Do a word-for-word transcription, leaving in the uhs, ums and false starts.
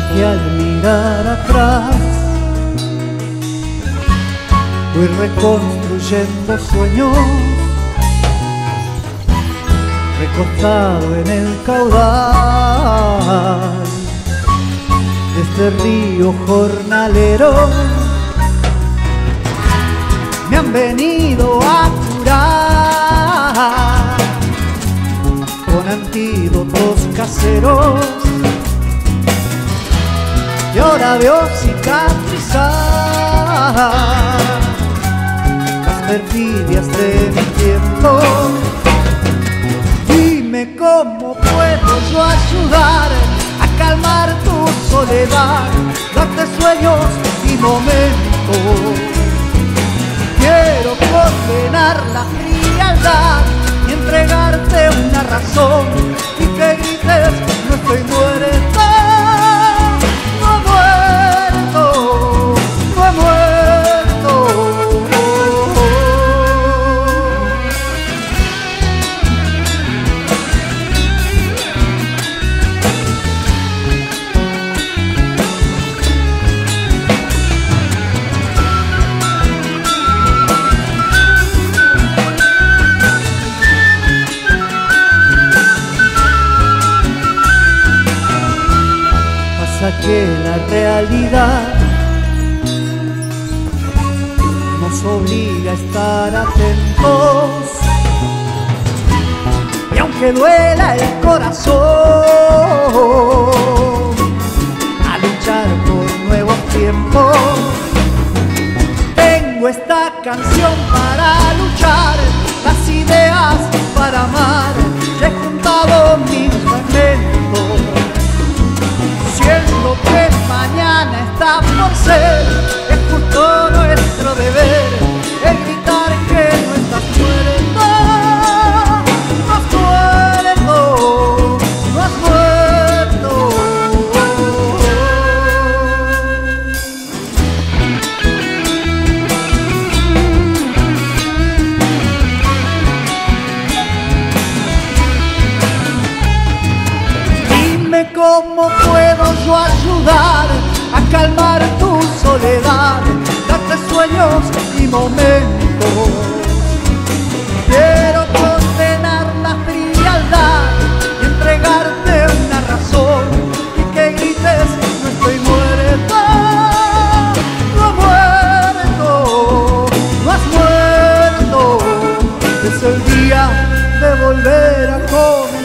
que al mirar atrás voy reconstruyendo sueños, recostado en el caudal de este río jornalero. Me han venido a curar con antídotos caseros y ahora veo cicatrizar las perfidias de mi tiempo. Dime cómo puedo yo ayudar a calmar tu soledad, darte sueños y momentos. Quiero condenar la frialdad y entregarte una razón y que grites: no estoy muerto, no he muerto, no he muerto. Que la realidad nos obliga a estar atentos, y aunque duela el corazón, a luchar por nuevos tiempos. Tengo esta canción para luchar, las ideas para amar, he juntado mis fragmentos, siendo que mañana está por ser. Es justo nuestro deber el gritar que no estás muerto, no has muerto, no has muerto. Dime cómo puedo yo ayudar a calmar tu soledad, darte sueños y momentos. Quiero condenar la frialdad y entregarte una razón y que grites: no estoy muerto, no he muerto, no has muerto. Es el día de volver a comer.